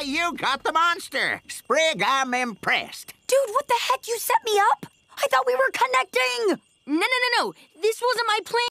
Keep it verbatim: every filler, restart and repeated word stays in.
you got the monster. Sprig, I'm impressed. Dude, what the heck? You set me up? I thought we were connecting! No, no, no, no. This wasn't my plan.